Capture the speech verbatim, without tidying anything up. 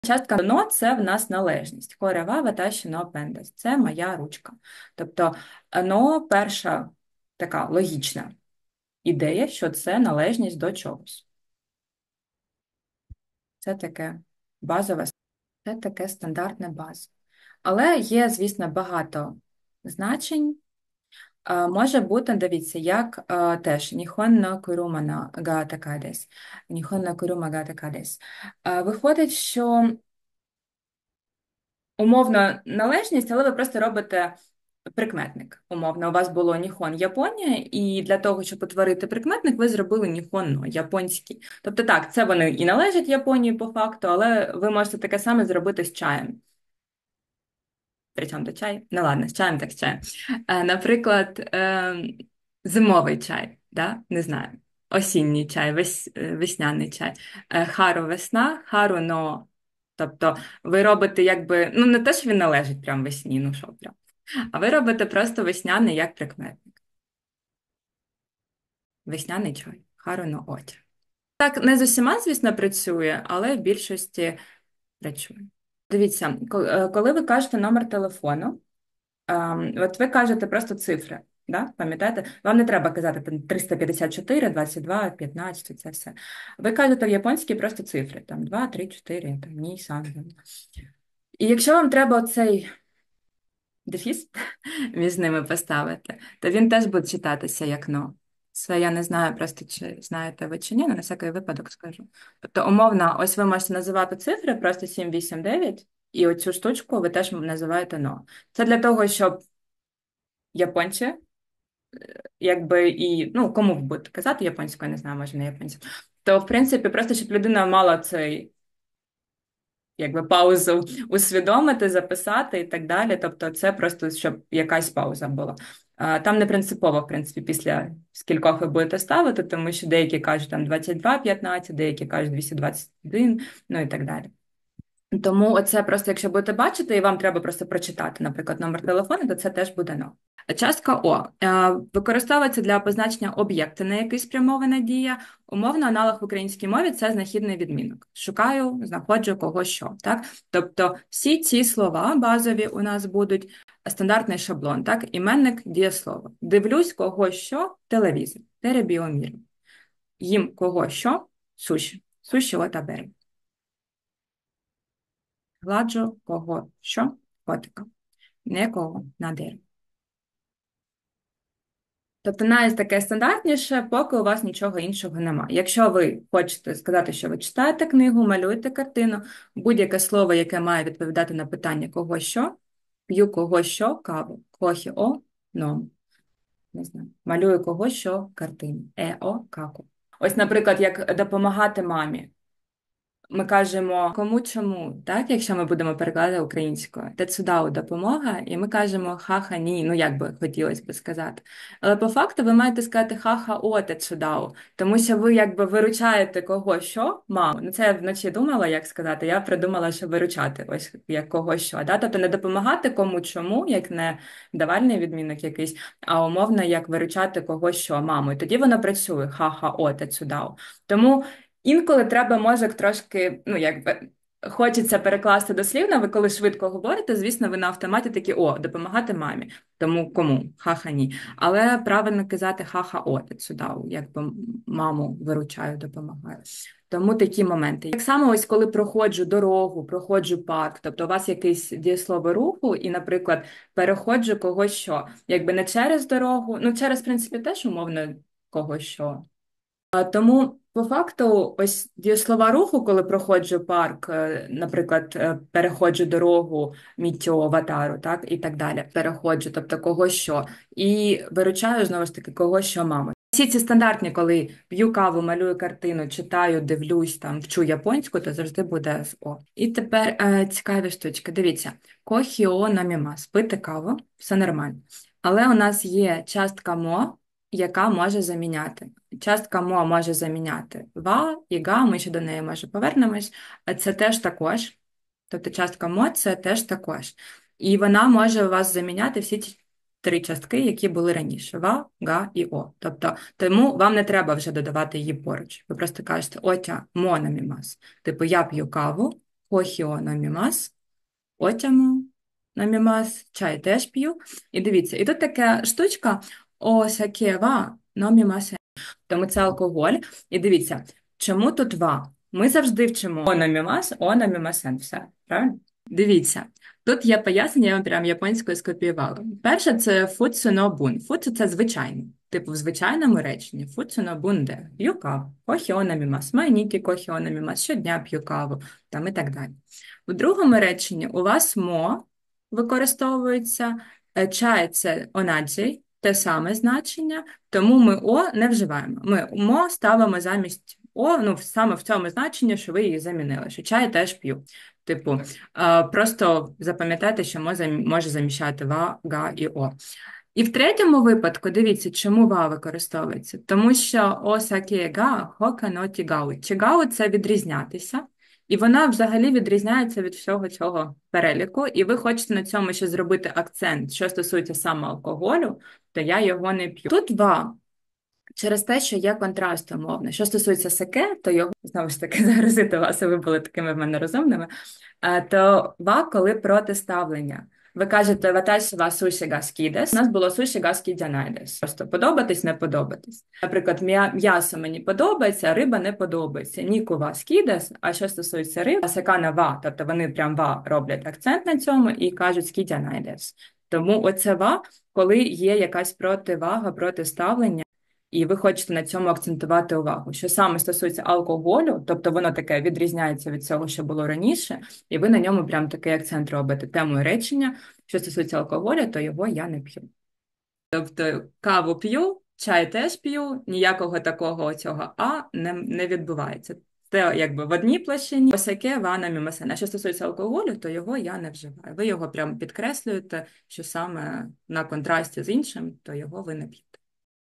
Частка но це в нас належність. Корева ваташі но пендес. Це моя ручка. Тобто но перша така логічна ідея, що це належність до чогось. Це таке базове, це таке стандартне база. Але є, звісно, багато значень. А, може бути, дивіться, як а, теж ніхон no kuruma no ga taka desu. Ніхон no kuruma ga taka desu. А, Виходить, що умовно належність, але ви просто робите прикметник. Умовно, у вас було ніхон Японія, і для того, щоб утворити прикметник, ви зробили ніхон но японський. Тобто так, це вони і належать Японії по факту, але ви можете таке саме зробити з чаєм. Причому до чаю? Ну ладно, з чаєм так з чаєм. Е, Наприклад, е, зимовий чай, да? Не знаю. Осінній чай, вес, е, весняний чай. Е, Хару весна, хару но. Тобто ви робите якби, ну не те, що він належить прям весні, ну що прям. А ви робите просто весняний як прикметник. Весняний чай, хару но отя. Так, не з усіма, звісно, працює, але в більшості працює. Дивіться, ко- е, коли ви кажете номер телефону, ем, от ви кажете просто цифри, да? Пам'ятаєте? Вам не треба казати там триста п'ятдесят чотири, двадцять два, п'ятнадцять, це все. Ви кажете в японській просто цифри, там два, три, чотири, там ні, сан. І якщо вам треба оцей дефіс між ними поставити, то він теж буде читатися як но. Це я не знаю просто, чи знаєте ви чи ні, але на всякий випадок скажу. Тобто, умовно, ось ви можете називати цифри, просто сім, вісім, дев'ять, і оцю штучку ви теж називаєте но. Це для того, щоб японці, якби і, ну, кому ви будете казати японською, я не знаю, може не японцям, то, в принципі, просто щоб людина мала цей якби паузу усвідомити, записати і так далі. Тобто це просто, щоб якась пауза була. А, Там не принципово, в принципі, після скількох ви будете ставити, тому що деякі кажуть там двадцять два п'ятнадцять, деякі кажуть двісті двадцять один, ну і так далі. Тому оце просто, якщо будете бачити, і вам треба просто прочитати, наприклад, номер телефону, то це теж буде «но». Частка О е, використовується для позначення об'єкта, на який спрямована дія. Умовно, аналог в українській мові – це знахідний відмінок. Шукаю, знаходжу кого що. Так? Тобто всі ці слова базові у нас будуть стандартний шаблон, так? Іменник, дієслово. Дивлюсь кого що, телевізор, теребіомір. Їм кого що, суші, суші отабери. Гладжу кого що, котика, некого на дерево. Тобто навіть таке стандартніше, поки у вас нічого іншого немає. Якщо ви хочете сказати, що ви читаєте книгу, малюєте картину, будь-яке слово, яке має відповідати на питання кого що, п'ю кого що, каву, кохі о, ном. Не знаю. Малюю кого що, картину, е о, каку. Ось, наприклад, як допомагати мамі. Ми кажемо кому чому, так, якщо ми будемо перекладати українською. Тецудау допомога, і ми кажемо ха-ха ні, ну як би хотілося б сказати. Але по факту ви маєте сказати ха-ха о тецудау, тому що ви якби виручаєте кого що, маму. Ну це я вночі думала, як сказати, я придумала, що виручати, ось як кого що. Да? Тобто не допомагати кому чому, як не давальний відмінок якийсь, а умовно як виручати кого що, маму. І тоді воно працює ха-ха о тецудау. Тому інколи треба мозок трошки, ну, якби, хочеться перекласти дослівно, ви коли швидко говорите, звісно, ви на автоматі такі, о, допомагати мамі. Тому кому? Ха-ха ні. Але правильно казати ха-ха о, сюди, якби маму виручаю, допомагаю. Тому такі моменти. Так само, ось коли проходжу дорогу, проходжу парк, тобто у вас якесь дієслово руху, і, наприклад, переходжу когось що. Якби не через дорогу, ну, через, в принципі, теж умовно когось що. А Тому, по факту, ось дієслова руху, коли проходжу парк, е, наприклад, е, переходжу дорогу міттю аватару, так, і так далі, переходжу, тобто кого що, і виручаю, знову ж таки, кого що маму. Всі ці стандартні, коли п'ю каву, малюю картину, читаю, дивлюсь, там, вчу японську, то завжди буде з «о». І тепер е, цікаві штучки. Дивіться, кохіо намімас, пити каву, все нормально. Але у нас є частка мо, яка може заміняти. Частка мо може заміняти ва і га, ми ще до неї, може, повернемось. Це теж також. Тобто частка мо – це теж також. І вона може у вас заміняти всі ці три частки, які були раніше. Ва, га і о. Тобто, тому вам не треба вже додавати її поруч. Ви просто кажете, отя мо намімас. Типу, я п'ю каву, Кохіо номімас. Отяму номімас. Чай теж п'ю. І дивіться, і тут така штучка осаке ва номімасе. Тому це алкоголь. І дивіться, чому тут ва? Ми завжди вчимо ономімас, ономімасен. Все, правильно? Дивіться, тут є пояснення, я вам прям японською скопіювала. Перше, це фуцу но бун. Фуцу – це звичайно. Типу, в звичайному реченні. Фуцу но бун де. П'ю каву. Кохі ономімас. Майнікі кохі ономімас. Щодня п'ю каву. Там і так далі. У другому реченні у вас мо використовується. Е, Чай – це онаджі, те саме значення. Тому ми о не вживаємо. Ми мо ставимо замість о, ну саме в цьому значенні, що ви її замінили. Що чай теж п'ю. Типу, е, просто запам'ятайте, що може, може заміщати ва, га і о. І в третьому випадку, дивіться, чому ва використовується. Тому що осаке га хока но тігау. Тігау – це відрізнятися. І вона взагалі відрізняється від всього цього переліку. І ви хочете на цьому ще зробити акцент, що стосується саме алкоголю, то я його не п'ю. Тут ва через те, що є контраст умовний. Що стосується саке, то його, знову ж таки, заразити вас, а ви були такими в мене розумними, е, то ва, коли протиставлення. Ви кажете, ваташі ва суші га скідес. У нас було суші га скідянайдес. Просто подобатись, не подобатись. Наприклад, м'я- м'ясо мені подобається, а риба не подобається. Ніку ва скідес, а що стосується риби, сакана ва, тобто вони прям ва роблять акцент на цьому і кажуть скідянайдес. Тому оце ва, коли є якась противага, протиставлення, і ви хочете на цьому акцентувати увагу, що саме стосується алкоголю, тобто воно таке відрізняється від цього, що було раніше, і ви на ньому прям такий акцент робите. Темою речення, що стосується алкоголю, то його я не п'ю. Тобто каву п'ю, чай теж п'ю, ніякого такого цього а не, не відбувається. Це якби в одній площині, осяке вана мімасена. Що стосується алкоголю, то його я не вживаю. Ви його прям підкреслюєте, що саме на контрасті з іншим, то його ви не п'єте.